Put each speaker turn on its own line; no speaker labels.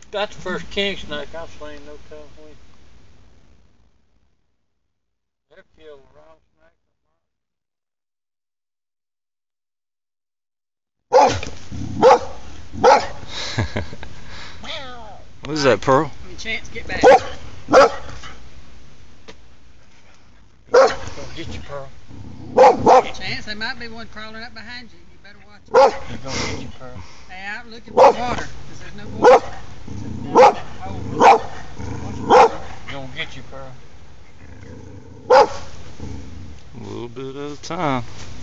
That's the first king snake I've seen, no telling when. They've killed around
What is that, Pearl?
I mean, Chance, get back.
snake. Gonna get you, Pearl.
Chance, there might be one crawling up behind you. You better watch it.
They're gonna get you, Pearl.
Stay out looking for water, because there's no water.
They're gonna get you, Pearl.
A little bit at a time.